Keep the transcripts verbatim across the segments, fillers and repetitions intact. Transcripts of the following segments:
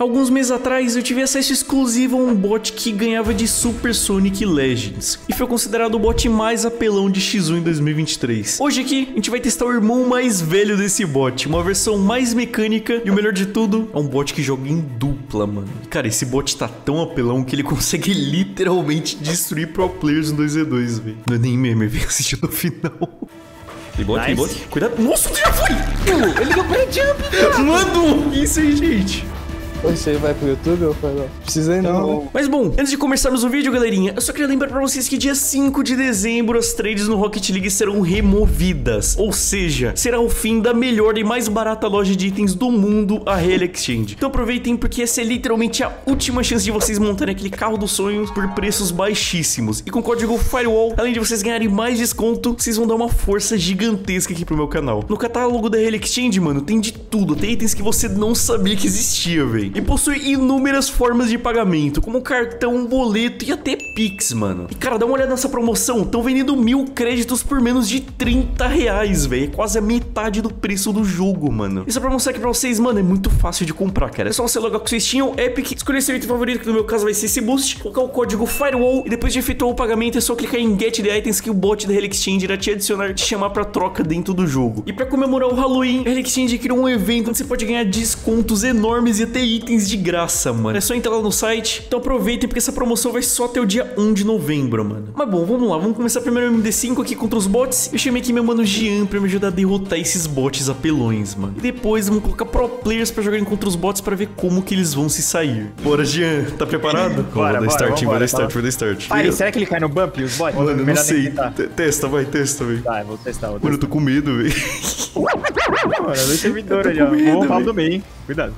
Alguns meses atrás eu tive acesso exclusivo a um bot que ganhava de Super Sonic Legends e foi considerado o bot mais apelão de X um em dois mil e vinte e três. Hoje aqui a gente vai testar o irmão mais velho desse bot, uma versão mais mecânica e o melhor de tudo, é um bot que joga em dupla, mano. Cara, esse bot tá tão apelão que ele consegue literalmente destruir pro players no dois v dois, velho. Não é nem meme, vem assistir no final. Tem bot, tem bot. Cuidado. Nossa, já foi! Ele deu pra jump, mano! Isso aí, gente. Você vai pro YouTube ou foi lá? Precisei não. Mas bom, antes de começarmos o vídeo, galerinha, eu só queria lembrar pra vocês que dia cinco de dezembro as trades no Rocket League serão removidas. Ou seja, será o fim da melhor e mais barata loja de itens do mundo, a Real Exchange. Então aproveitem porque essa é literalmente a última chance de vocês montarem aquele carro dos sonhos por preços baixíssimos. E com o código FIREWALL, além de vocês ganharem mais desconto, vocês vão dar uma força gigantesca aqui pro meu canal. No catálogo da Real Exchange, mano, tem de tudo. Tem itens que você não sabia que existia, velho. E possui inúmeras formas de pagamento, como cartão, boleto e até Pix, mano. E cara, dá uma olhada nessa promoção. Estão vendendo mil créditos por menos de trinta reais, velho. É quase a metade do preço do jogo, mano. Isso é pra mostrar aqui pra vocês, mano, é muito fácil de comprar, cara. É só você logar com seu Steam, Epic, escolher seu item favorito, que no meu caso vai ser esse boost, colocar o código FIREWALL e depois de efetuar o pagamento é só clicar em Get the Items que o bot da Real Exchange irá te adicionar, te chamar pra troca dentro do jogo. E pra comemorar o Halloween, a Real Exchange criou um evento onde você pode ganhar descontos enormes e até itens de graça, mano. É só entrar lá no site. Então aproveitem porque essa promoção vai só até o dia um de novembro, mano. Mas bom, vamos lá. Vamos começar primeiro o M D cinco aqui contra os bots. Eu chamei aqui meu mano Jean pra me ajudar a derrotar esses bots apelões, mano. E depois vamos colocar pro players pra jogarem contra os bots pra ver como que eles vão se sair. Bora, Jean. Tá preparado? Bora, vou dar start, bora, vou dar tá. start, vou dar start. Pai, será que ele cai no bump e os bots? Mano, eu não sei. Tá. Testa, vai, testa, velho. Tá, eu vou testar. Vou Mano, eu tô com medo, velho. Mano, eu dei servidor ali, com ó. medo, Vou falar véi. do meio, hein. Cuidado.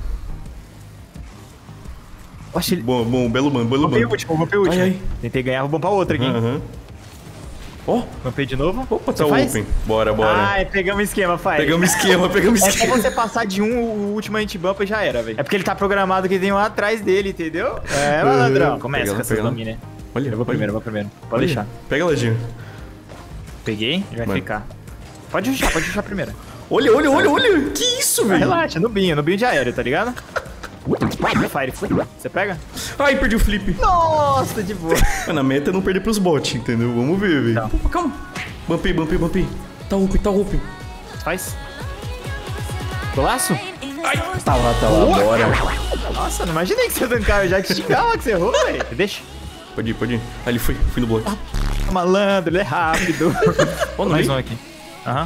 Oxe, ele... Bom, bom, belo mano, belo Bumpei o mano. último, bumpei o último. Ai, ai. Tentei ganhar, vou bumpar outra aqui, hein. Aham. Ó, Bumpei de novo. opa, tá Você faz? open. Bora, bora. Ai, pegamos o esquema, faz. Pegamos esquema, pegamos É esquema. só você passar de um, o último a gente bumpa e já era, velho. É porque ele tá programado que tem um atrás dele, entendeu? É, malandrão. Começa Pega com lá, essas pega lá. lâminas. Olha, Eu vou primeiro, eu vou primeiro. Pode olha. deixar. Pega lá, Jean. Peguei, ele vai Mano. ficar. Pode deixar, pode deixar primeiro. Olha, olha, olha, olha. Que isso, Mas velho? relaxa, nubinho, nubinho de aéreo, tá ligado? Fire, você pega? Ai, perdi o flip. Nossa, de boa. Mano, a meta é não perder pros bots, entendeu? Vamos ver, velho. Tá. Opa, calma. Bumpei, bumpei, bumpei. Tá open, tá open. Faz. Golaço? Tá lá, tá lá, bora. Nossa, não imaginei que você ia tancar, eu já te xingava que você errou, velho. Deixa. Pode ir, pode ir. Ah, ele foi, fui no bloco. Tá malandro, ele é rápido. Ó, no Mais meio. um aqui. Aham.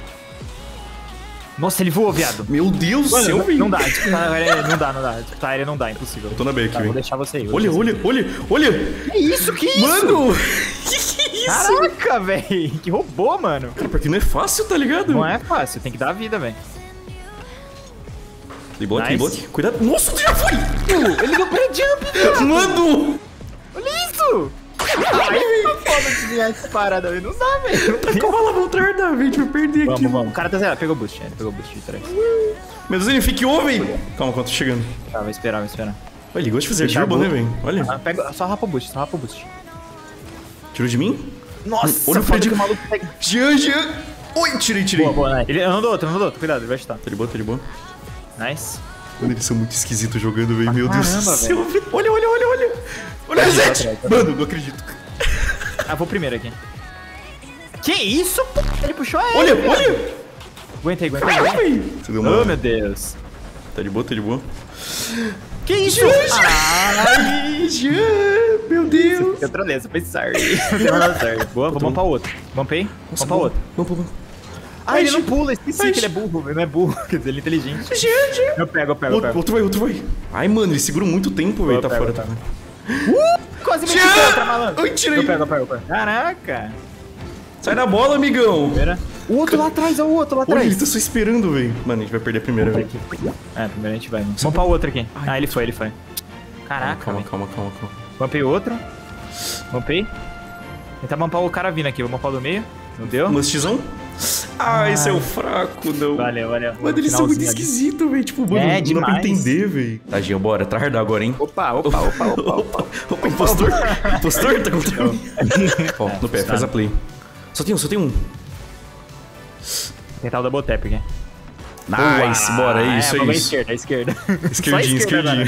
Nossa, ele voou, viado. Meu Deus do Mano, céu, não, velho. não dá, disputar aérea não dá, não dá. Disputar aérea não dá, impossível. Eu tô na back, Tá, vou velho. deixar você aí. vou Olha, deixar olha, olha, olha. você. Que isso, que isso? Mano, que que é isso? Caraca, velho. Que robô, mano. Cara, porque não é fácil, tá ligado? Não é fácil, tem que dar vida, velho. Tem bloco, tem Nice. bloco. Cuidado. Nossa, tu já foi. Ele deu pré-jump, velho. Mano. Olha isso. Ai, tá foda de ganhar essa parada, velho. Não dá, velho. Calma lá, vou tardar, velho. Deixa eu perder aqui. Vamos, vamos. O cara tá zerado. Pegou boost, ele pegou boost de trás. Meu Deus, ele fique velho. Calma, quando tô chegando. Tá, vai esperar, vai esperar. Olha, ele gosta de fazer Deixar turbo, a né, boa. velho? Olha. Ah, pega, só rapa o boost, só rapa o boost. Tirou de mim? Nossa, Olha o foda prédio. que o maluco pega. Jean, Jean. Oi, tirei, tirei. Boa, boa, né? Ele, eu não dou outro, eu não dou outro. Cuidado, ele vai chutar. Tá de boa, tá de boa. Nice. Mano, eles são muito esquisitos jogando, velho. Meu Deus do caramba, céu, velho. Olha, olha, olha, olha. Olha o Atrás, reset. atrás, atrás. Mano, não acredito. Ah, vou primeiro aqui. Que isso, pô? Ele puxou ele. Olha, olha. Aguenta aí, aguenta Ai, aí. velho. Você deu uma... Oh, meu Deus. Tá de boa, tá de boa. Que isso? Jean, Ai, Jean, meu Deus. eu trolei essa pensar. Não tem nada certo. Boa, vou bumpar o outro. Bumpei, Nossa, bumpar o outro. Vamos, vamos. Ah, Ai, ele não Jean. pula, esqueci Ai, que ele é burro. Ele não é burro, quer dizer, ele é inteligente. Jean, Jean. Eu pego, eu pego, eu Outro, pego. outro vai, outro vai. Ai, mano, ele segura muito tempo, velho. Eu Tá pego, fora, eu tá pego. fora. Quase me Jean! tirou outra, malandro. Ai, tirei. Eu pego, eu pego, eu pego. Caraca. Sai da bola, amigão. Primeira. O outro lá atrás, é o outro lá Olha, ele atrás. tá só esperando, velho. Mano, a gente vai perder a primeira, velho. É, primeiro a gente vai. Vamos pra o outro aqui. Ah, ele foi, ele foi. Caraca, Calma, velho. calma, calma, calma. Bumpei outro. Bumpei. Tentar bumpar o cara vindo aqui. Vou bumpar do meio. Não deu? Mustizão? Ah, esse é o fraco, não. Valeu, valeu. Mano, eles são muito Finalzinho ali. esquisitos, velho. Tipo, mano, É, não dá pra demais. entender, velho. Tá, Jean, bora. Tardar agora, hein? Opa, opa, opa, opa, opa. Opa, impostor. Impostor tá contra mim. Ó, no pé, faz a play. Só tem um, só tem um. Tentar o double tap aqui. Nice, bora, é isso, é, é isso. esquerda, esquerda. Esquerdinho, esquerdinho.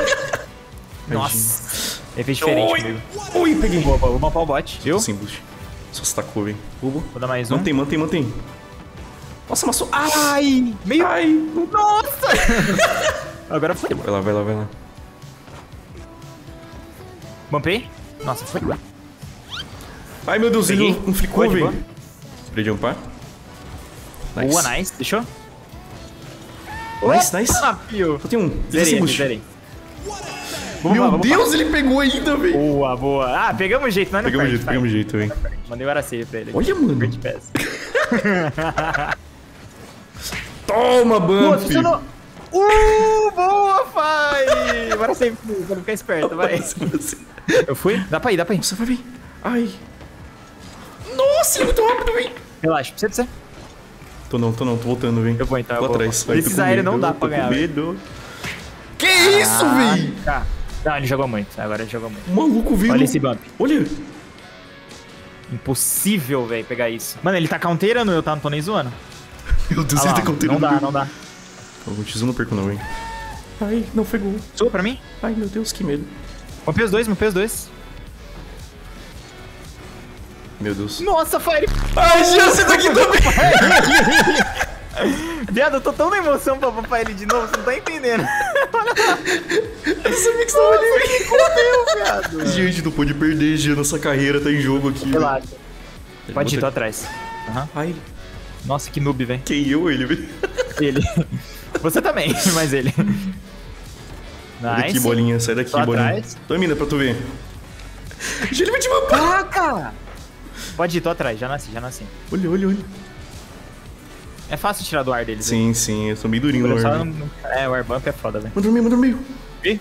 Nossa. Ele fez diferente Oi, comigo. ui, peguei. Boa, boa, vou matar o bot, viu? Sim, boost. Só se tacou, velho. Vou dar mais um. Mantém, mantém, mantém. Nossa, amassou. Ai, meio... Ai. Nossa. Agora foi. Vai lá, vai lá, vai lá. Bumpei? Nossa, foi. Ai, meu Deus, ele Peguei. não flicou, Boa, de velho. Pra jumpar. Nice. Boa, nice. Deixou? Nice, nice. Ah, fio. Só tem um. Zerei, Sem boost. zerei. Meu Deus, ele pegou ainda, velho. Boa, boa. Ah, pegamos jeito, não é no Pegamos perde, jeito, vai. pegamos jeito, velho. Mandei o Araceli pra ele. Olha, mano. Great pass. Toma, Pô, Bump. funcionou. Uh, boa, Fai. Agora sempre, pra ficar esperto, vai. Eu fui? Dá pra ir, dá pra ir. Nossa, vai vir. Ai. Nossa, ele é muito rápido, velho. Relaxa, precisa de você. Tô não, tô não, tô voltando, velho. Eu vou então, Tô eu vou. atrás. Vai, tô Esses com aéreos medo, não dá tô pra com ganhar, velho. medo. Que isso, velho? Tá. Não, ele jogou muito. Agora ele jogou muito. O maluco vindo. Olha esse bump. Olha. Impossível, velho, pegar isso. Mano, ele tá counterando, eu tá, não tô nem zoando. Meu Deus, Ah ele lá, tá contendo. não dá, não dá. O X um não perco não, hein. Ai, não pegou. Sua pra mim? Ai, meu Deus, que medo. Mampei os dois, mampei os dois. Meu Deus. Nossa, Fire! Ai, Jean, você tá aqui também. Viado, eu tô tão na emoção pra papar ele de novo, você não tá entendendo. Eu sabia que você tava ali. Que comeu, viado. Gente, não pode perder, Jean. Nossa carreira tá em jogo aqui. Relaxa. Pode ir, tô Bota- atrás. Aham. Ai, Nossa, que noob, velho. quem eu, ele, velho? Ele. Você também, mas ele. Sai daqui, Nice. bolinha. Sai daqui, Tô bolinha. atrás. Tô mina pra tu ver. Jean, ele vai te matar. Caraca! Pode ir, tô atrás, já nasci, já nasci. Olha, olha, olha. É fácil tirar do ar deles. Sim, sim. Eu sou meio durinho velho. no Só ar. não- É, o airbump é foda, velho. Manda no meio, manda no meio. Ih,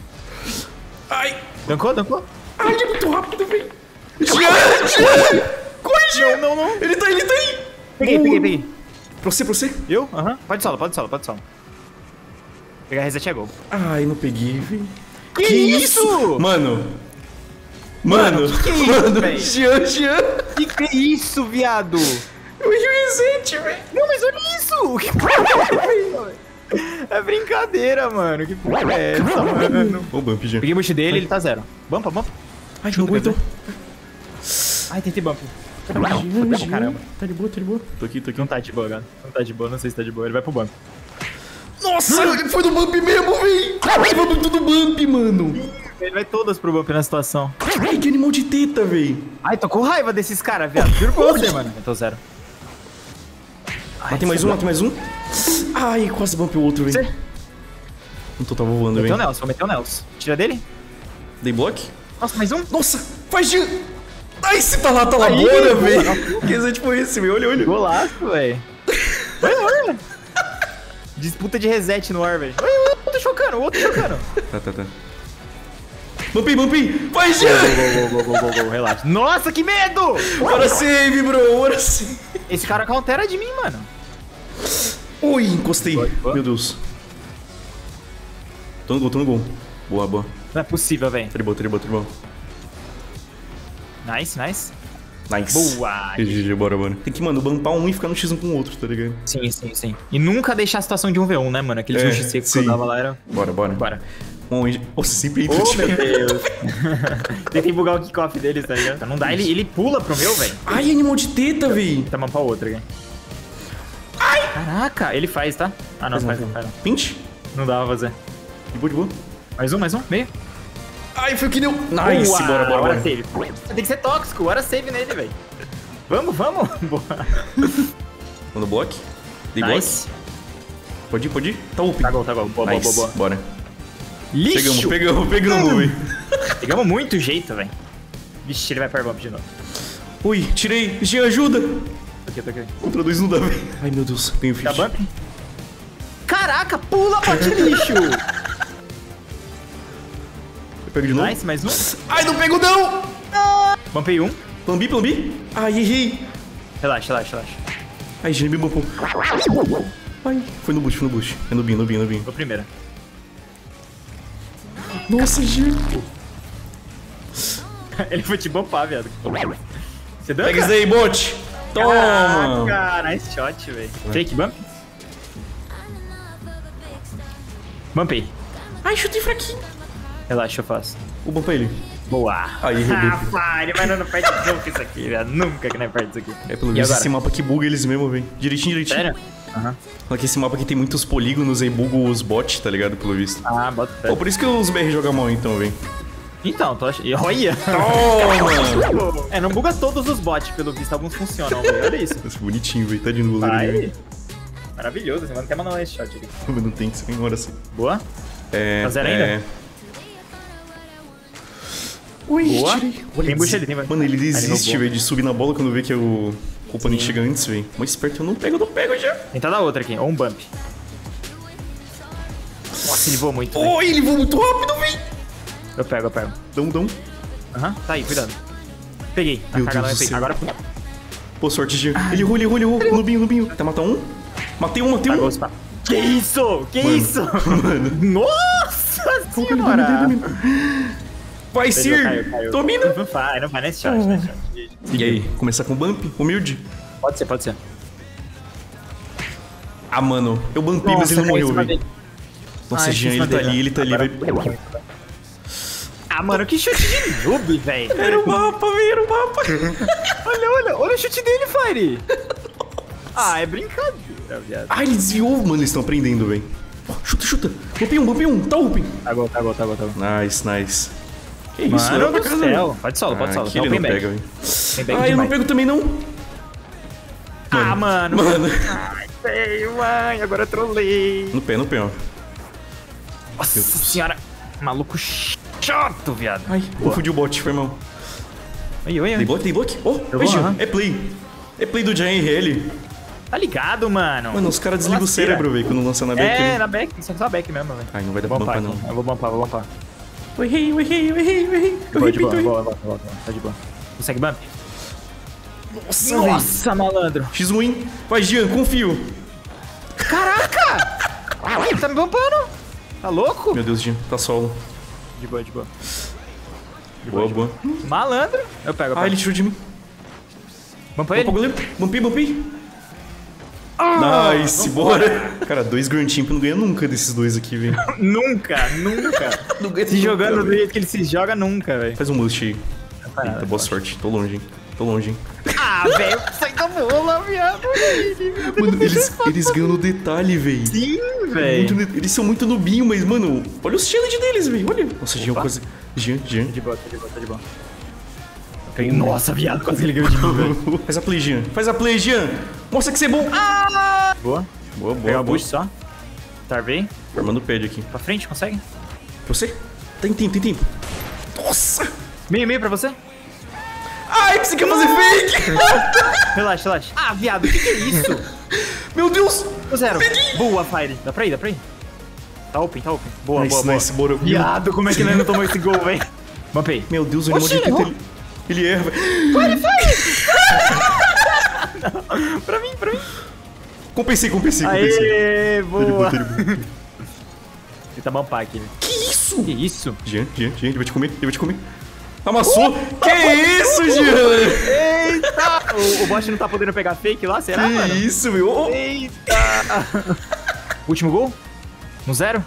Ai. dancou, dancou? Ai, ele é muito rápido, velho. Jean, Jean. Corre, Jean. Não, não, não. Ele tá aí, ele tá aí. Peguei, Boa. peguei, peguei. Pra você, pra você. Eu? Aham. Pode solo, pode solo, pode solo. Pegar reset é gol. Ai, não peguei, velho. Que isso? Mano. Mano. que que é isso, Mano. véi? Jean, Jean. Que que é isso, viado? Eu errei o reset, velho. Não, mas olha isso! Que porra é brincadeira, mano. Que porra é essa, mano? Ô, bump, Jean. Peguei o boost dele, ele tá zero. Bumpa, bumpa. Ai, não aguento. Ai, tentei bump. Jean, Pra Jean. caramba. Tá de boa, tá de boa. Tô aqui, tô aqui. Não tá de boa, cara. Não tá de boa, não sei se tá de boa. Ele vai pro bump. Nossa, ele foi no bump mesmo, velho. Vamos tudo bump, mano. Ele vai todas pro bump na situação. Ai, que animal de teta, velho. Ai, tô com raiva desses caras, viado. Juro pra você, mano. Eu tô zero. Ai, Tem mais um, tem mais um. Ai, quase bump o outro, velho. Você? Não tô, tava voando, Meteu o velho. Nelson, vou meter o Nelson. Tira dele. Dei block? Nossa, mais um. Nossa, faz Jean. Ai, se tá lá, tá lá, Aí, bora, boa. velho. Que reset foi esse, velho? Olha, olha. Golaço, velho. Olha, olha. Disputa de reset no ar, velho. Olha, o outro chocando, o outro chocando. Tá, tá, tá. Bumpei, bumpei. Vai, Jean. Gol, gol, gol, gol, gol, relaxa. Nossa, que medo! Bora save, bro. Bora save. Esse cara countera de mim, mano. Ui, encostei. Boa, boa. Meu Deus. Tô no gol, tô no gol. Boa, boa. Não é possível, velho. Tá de boa, tá de boa, tá de boa. Nice, nice. Nice. Boa. G G, bora, mano. Tem que, mano, bumpar um e ficar no X um com o outro, tá ligado? Sim, sim, sim. E nunca deixar a situação de um v um, né, mano? Aqueles É, um x seco que sim. eu dava lá era... Bora, bora. Bora. Um, Nossa, sempre entra. Oh, meu Deus. Tentei bugar o kickoff deles, tá ligado? Não dá, ele, ele pula pro meu, velho. Ai, animal de teta, véi. Tá mão pra outra aqui. Ai! Caraca, ele faz, tá? Ah, não, faz não, faz não. Pinch? Não dava pra fazer. De boa, de boa. Mais um, mais um, meio. Ai, foi o que deu. Nice, Boa, bora, bora, hora bora. save. Tem que ser tóxico, hora save nele, velho. Vamos, vamos. Boa. Manda block. Dei Nice. block. Pode ir, pode ir. Tá up. Tá gol, tá gol. Boa, Nice. boa, boa, boa. Bora. Lixo. Pegamos, pegamos, pegamos, véi. Pegamos muito jeito, velho. Vixe, ele vai para bump de novo. Ui, tirei. Jean, ajuda. Tô aqui, tô aqui. Contra dois não dá, véi. Ai, meu Deus. Tenho Tá fit. bump? Caraca, pula, bate lixo. Eu pego de novo. Nice, mais um. Ai, não pego não. Bumpei um. Plambi, plambi. Ai, errei. Relaxa, relaxa, relaxa. Ai, Jean me bumpou. Ai, foi no boost, foi no boost. É no bin, no bin, no bin. Vou primeiro. Nossa, Jean. Ele foi te bumpar, viado. Você deu? Pega isso daí, bot. Toma. Caraca, nice shot, velho. Fake bump? Bumpei. Ai, chutei fraquinho. Relaxa, eu faço. O bumpa ele. Boa. Aí, ah, Rodolfo. pare, mas não, não perde nunca isso aqui, velho. Nunca que não perde isso aqui. É pelo E visto agora? esse mapa que buga eles mesmo, velho. Direitinho, direitinho. Sério? Aham. Olha que esse mapa aqui tem muitos polígonos e buga os bots, tá ligado? Pelo visto. Ah, bota fé. Pô, por isso que os B R jogam mal então, velho. Então, tô achando. Olha! Oh, mano. É, não buga todos os bots, pelo visto. Alguns funcionam, velho. Olha isso. Nossa, bonitinho, velho. Tá de novo, Vai. velho. Maravilhoso. Esse mano quer mandar um headshot aqui. Mas não tem que ser agora assim. Boa. É. Tá zero é... ainda? Ui, Boa. tirei. Tem bucha ali, tem bucha. Mano, ele Ah, ele desiste, roubou. velho, de subir na bola quando vê que é o, o oponente chega antes, velho. Mas esperto, eu não pego, eu não pego já. Tentar dar outra aqui. Ou um bump. Nossa, ele voou muito, velho. Oh, ele voa muito rápido, velho. Eu pego, eu pego. Dão, dão. Aham, tá aí, cuidado. Peguei. Tá Meu cagado, Deus do peguei. céu. Agora Pô, sorte, Jean. Ele errou, ele errou, ele errou. Nubinho, Nubinho. Até matar um. Matei um, matei pagou um. os pa- Que isso? Que Mano, isso? mano. Nossa Domina, senhora! domina, domina. Vai, Caiu, Sir. caiu, caiu. Domina. Não vai, não vai nesse shot, nesse shot. E aí, começar com bump? Humilde? Pode ser, pode ser. Ah, mano. Eu bumpei, mas ele não caiu em morreu, cima velho. dele. Nossa, Ai, Jean, em cima ele tá dele, ali, né? ele tá ali, Agora- vai. Ah, mano, que chute de noob, velho. Era o mapa, velho, era o mapa. Olha, olha, olha o chute dele, Fire. Ah, é brincadeira, viado. Ah, ele desviou, mano. Eles estão aprendendo, velho. Oh, chuta, chuta. Bumpei um, bumpei um. Tá open. Tá bom, tá bom, tá bom, tá bom. Nice, nice. Que isso, Mano leva pra do casa, céu. velho. Pode solo, pode Ah, solo. aqui ele não pega, velho. Tem back Ah, eu não demais. pego também, não. Ah, mano. Mano. Ai, feio, mãe. Agora eu trolei. No pé, no pé, ó. Nossa senhora. Maluco chato, viado. Ai, Boa. confundi o bot, foi mal. Oi, oi, Dei oi. block, dei block. Oh, Eu vai, vou, Jean. aham. É play. É play do Giant R L. Tá ligado, mano? Mano, os caras desligam o Lasqueira. cérebro, velho, quando lança na back. É, né? na back. Isso é só back mesmo, velho. Ai, não vai dar pra Vou bumpar, bumpar não. aqui. Eu vou bumpar, vou bumpar. Eu errei, eu errei, eu errei, eu errei. Eu Boa, de boa, repito, eu errei. boa, boa, boa, boa. Tá de boa. Consegue bump? Nossa, velho. Nossa, malandro. X um, hein? Vai, Jean, confio. Caraca! Ele tá me bumpando. Tá louco? Meu Deus, Jean, tá solo. De boa, de boa. Boa, boa. Malandro. Eu pego, eu pego. Ah, ele tirou de mim. Bumpa Opa, ele? goleiro. Bumpei, bumpei. Ah, Nice, bora. Cara, dois Grand Champ não ganha nunca desses dois aqui, velho. Nunca, nunca. Não ganha Se nunca, jogando do velho. jeito que ele se joga, nunca, velho. Faz um must aí. faz nada, Eita, boa sorte. Tô longe, hein. Tô longe, hein. Ah, velho, sai da bola, viado. Mano, eles, eles ganham no detalhe, velho. Sim, Muito velho. ne- Eles são muito nubinho, mas, mano, olha os challenge deles, velho. Olha. Nossa, Jean, quase. Jean, Jean. De boa, tá de boa, tá de boa. Peguei- Nossa, viado, quase ele ganhou de mim, velho. Faz a play, Jean. Faz a play, Jean. Mostra que você é bom. Ah! Boa. Boa, boa. Pegar o boa. boost só. Tarvei. Formando o pad aqui. Pra frente, consegue? Você? Tem tempo, tem tempo. Nossa! Meio, meio pra você. Ai, que você quer fazer fake! Relaxa, relaxa. Ah, viado, o que, que é isso? Meu Deus! Tô zero. Boa, Fire. Dá pra ir, dá pra ir. Tá open, tá open. Boa, Nice, boa, boa. nice, bora. Viado, como é que ele não tomou esse gol, velho? Bumpei. Meu Deus, o Oxi, animal de errou. teta, ele, ele erra, velho. Pra mim, pra mim. Compensei, compensei, compensei. Aê, boa. Ele botou, ele botou. Tenta bumpar aqui. né? Que isso? Que isso? Jean, Jean, Jean, ele vai te comer, ele vai te comer. Amassou? Que isso, Jean? Eita! O, o bot não tá podendo pegar fake lá, será, mano? Que isso, meu? Oh. Eita! Último gol? No zero?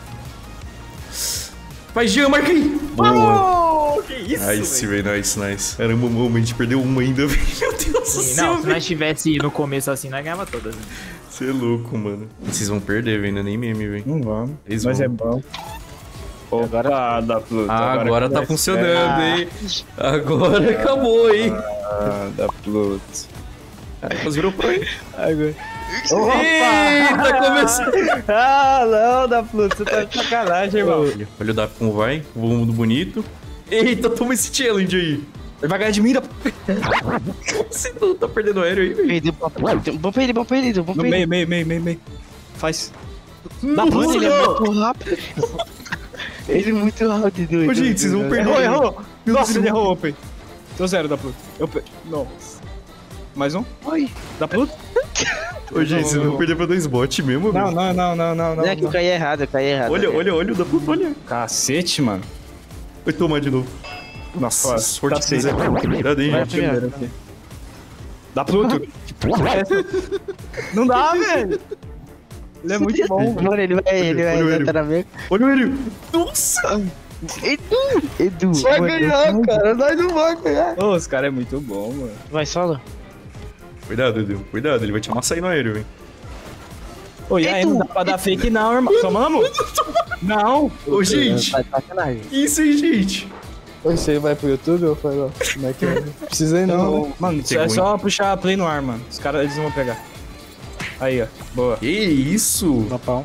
Vai, Jean, marca aí. Boa. Vamos! Que isso, Nice, velho. velho, nice, nice. Caramba, mano, a gente perdeu uma ainda, velho. Meu Deus do Sim, céu, Não, se velho. nós tivesse no começo assim, nós ganhava todas. né? Você é louco, mano. Vocês vão perder, velho, não é nem meme, velho. Não vamos. Eles Mas vão. é bom. Opa, da Pluto. Ah, agora tá que funcionando, vai hein? Agora acabou, hein? Ah, da Pluto. Mas virou pro, hein? Agora. Eita, começou. Ah, não, da Pluto. Você tá de sacanagem, irmão. Olha, olha o Dap como vai. O mundo bonito. Eita, toma esse challenge aí. Ele vai ganhar de mira. Você não tá perdendo aéreo aí, velho. Perdeu pra Bampa ele, bampa ele, bampa No ele. meio, meio, meio, meio, meio. Faz. Da Pluto, ele é muito rápido. Ele é muito rápido, doido. Ô, gente, vocês vão perder. Errou, errou. Meu Nossa, Deus, ele eu- errou, open. Tô zero da Pluto. Eu pe... Nossa. Mais um? Oi. Da Pluto? Ô, gente, vocês vão perder pra dois bots mesmo, Não, velho. não, não, não, não, Não é que eu não. caí errado, eu caí errado. Olha, olha, olha o da puta, olha. Cacete, mano. Vai tomar de novo. Nossa, Nossa, sorte que cacete. vocês é. Cuidado aí, Vai gente. primeiro. Aqui. Da Pluto. Não dá, velho. Ele é muito bom, mano. Mano, ele vai, ele vai Olha o entrar na minha. Olha o Hélio. Nossa. Edu! Edu! Vai mano, ganhar, cara. Nós não vamos ganhar. Ô, os caras é muito bom, mano. Vai solo? Cuidado, Edu. Cuidado, ele vai te amassar aí no aéreo, hein. Ô, e aí, não dá pra dar fake não, irmão. Tomamos? Não. Ô, gente. Tá de sacanagem. Que isso aí, gente? Você vai pro YouTube ou foi lá? Como é que é? Precisa ir não, né? Mano, Que é ruim. só puxar a play no ar, mano. Os caras, eles não vão pegar. Aí, ó. Boa. Que isso? Papão.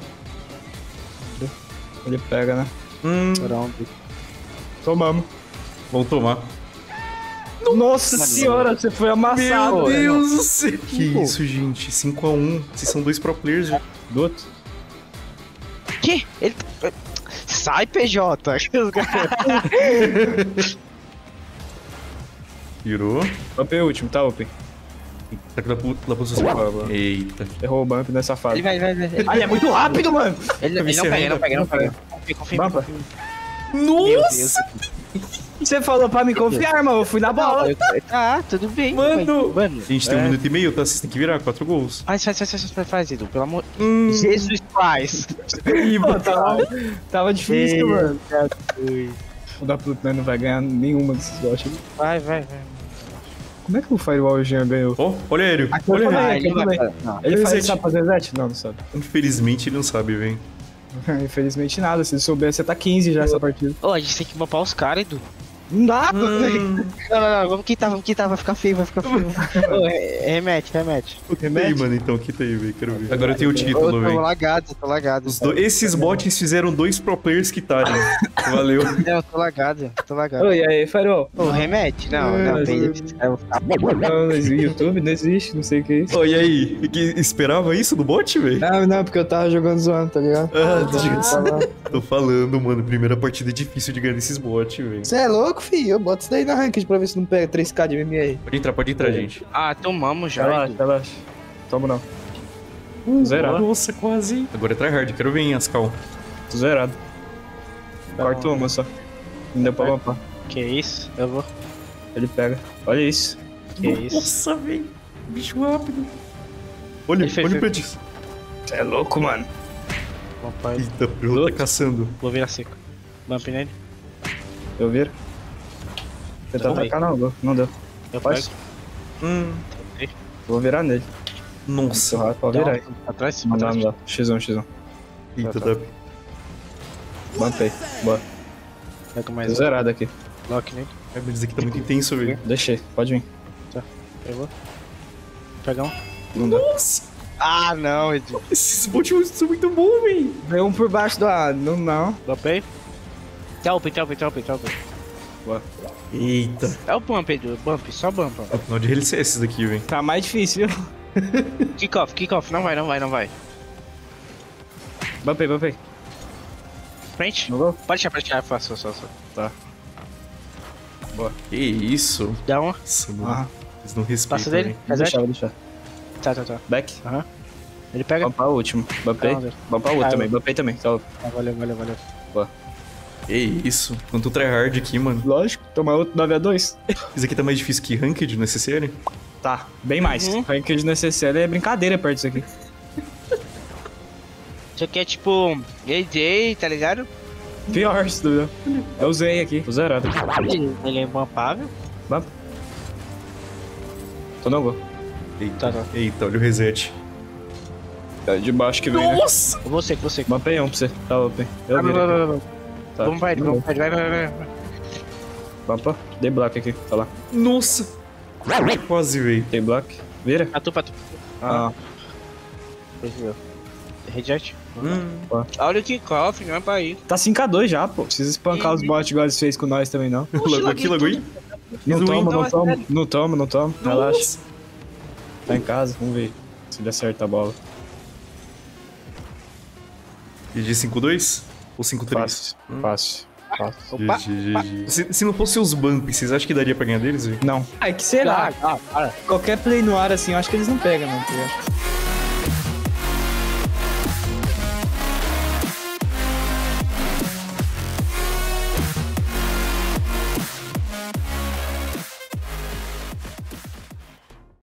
Ele pega, né? Hum, Tomamos. vamos tomar. Nossa senhora, você foi amassado. Meu né, Deus do céu. Que isso, gente. cinco a um. Vocês são dois pro players, já. Do outro. Que? Ele. Sai, P J! Virou. Up é o último, tá, Open? Tá aqui lá pro, lá pro seu. Eita. Errou o bump nessa fase. Ele vai, vai, vai. Ele, Ah, ele é muito rápido, mano. ele, ele não pega, ele não pega, ele não pega. Confia, confia, Bampa. confia. Nossa! Você falou pra me confiar, mano. Eu fui na bola. Eu- Tá, tudo bem. Mano. vai. Mano. A gente tem um É. minuto e meio, tá? Vocês têm que virar quatro gols. Faz, faz, faz, faz, faz, faz, Edu, pelo amor. Hum. Jesus faz. Ih, Pô, tava, tava difícil, mano. Ui. O da Pluto não vai ganhar nenhuma desses bots. Vai, vai, vai. Como é que o Firewall Jean ganhou? Ó, olha aéreo. Olha também. aéreo. Ah, ele tudo vai. bem. Não. Ele faz Reset. sabe fazer reset? Não, não sabe. Infelizmente ele não sabe, velho. Infelizmente nada. Se ele souber, você tá quinze já essa partida. Ô, a gente tem que mapar os caras, Edu. Não dá, Hum. Não, não, não, vamos quitar, vamos quitar, vai ficar feio, vai ficar feio. Ô, re- remete, remete. E aí, mano, então, quita aí, velho. Quero ver. Agora eu tenho o Ô, título, tô velho. lagado, tô lagado. Os do- Esses bots fizeram dois pro players quitarem. Valeu. Não, tô lagado, tô lagado. Oi, e aí, Firewall? Ô, remete? Não, É, não, mas tem. eu- Eu vou ficar bom. Não, no YouTube não existe, não sei o que é isso. Ó, e aí? Que- esperava isso do bot, velho? Não, não, porque eu tava jogando zoando, tá ligado? Ah, tá Tava- ligado? Tô falando, mano. Primeira partida é difícil de ganhar desses bots, velho. Você é louco, filho? Eu boto isso daí na ranked pra ver se não pega três K de M M R. Pode entrar, pode entrar, gente. Ah, tomamos já, Relaxa, Edu. relaxa. Toma não. Uh, Zerado. Nossa, quase. Agora é tryhard. Quero ver, hein, Ascal. Tô zerado. Quarto uma só. Não deu pra lampar. Que isso? Eu vou. Ele pega. Olha isso. Que isso? Nossa, velho. Bicho rápido. Olha, Ele fez- olha pra fez- disso. Você é louco, mano. Bom, pai. Eita, pro tá caçando. Vou virar seco. Bump nele. Eu viro. Tentar Também. atacar não, deu. não deu. Eu Faz. pego. Hum. Vou virar nele. Nossa. Rápido, pode virar aí. Atrás? Não dá, Atrás? não dá. X um, X um. Eita, tá. tá. Bumpei. Boa. Pega Tô mais um. zerado aqui. Lock nele. Vai me dizer que tá muito intenso, velho. Deixei. Pode vir. Eu vou. Pegar um. Não dá. Nossa. Ah, não, Edu. Esses bots são muito bons, velho. Veio um por baixo do A. Não, não. Bumpei. Telp, telp, telp, telp. Eita. É o bump, Edu. Bump, só bump. ó. Afinal de realize esses daqui, velho. Tá mais difícil, viu? Kick off, kick off. Não vai, não vai, não vai. Bumpei, bumpei. Frente. Não vou? Pode deixar, pode deixar. Faça, só, só. Que isso? Dá uma. Nossa, mano. Ah, Eles não respeitam, Passa dele. velho. vou Reset. deixar, vou deixar. Tá, tá, tá. Back. Ele pega. Bumpar o último. Bumpei. Calma, Deus. Bumpar o outro Ah, também. eu- Bumpei também. Tá. Ah, valeu, valeu, valeu. Que isso? Quanto tryhard aqui, mano. Lógico. Tomar outro nove a dois. Isso aqui tá mais difícil que Ranked no S C S? Tá. Bem mais. Uhum. Ranked no S C L é brincadeira perto disso aqui. Isso aqui é tipo A J, tá ligado? Pior, se duvidar. Eu usei aqui. Tô zerado. Ele, ele é bumpável. Bump. Tô no gol. Eita, Tá, tá. eita, olha o reset. É de baixo que vem, né? Nossa! Você, você. Bumpei um pra você. Tá, bumpei. Eu Vai, vi. vai, vai, vai, vai. Tá. Vamos vai, vamos vai, vai, vai, vai. Bumpa. Dei block aqui. Tá lá. Nossa! Quase, velho. Dei block. Vira. A tu, pra tu. Ah. Percebeu. Reject. Hum. Olha o kickoff, não é pra ir. Tá cinco a dois já, pô. Precisa espancar os bots igual eles fez com nós também, não. Lagou aqui, lagou aí. Não Fiz um toma, win. não toma. Não toma, não toma. Relaxa. Nossa. Tá em casa. Vamos ver se ele acerta a bola. G G cinco dois? Ou cinco três? Fácil. Fácil. Fácil. Opa. G G, G G. Se, se não fosse os bumps, vocês acham que daria pra ganhar deles, velho? Não. Ai, que será? Ah, para. Qualquer play no ar assim, eu acho que eles não pegam, não, tá ligado?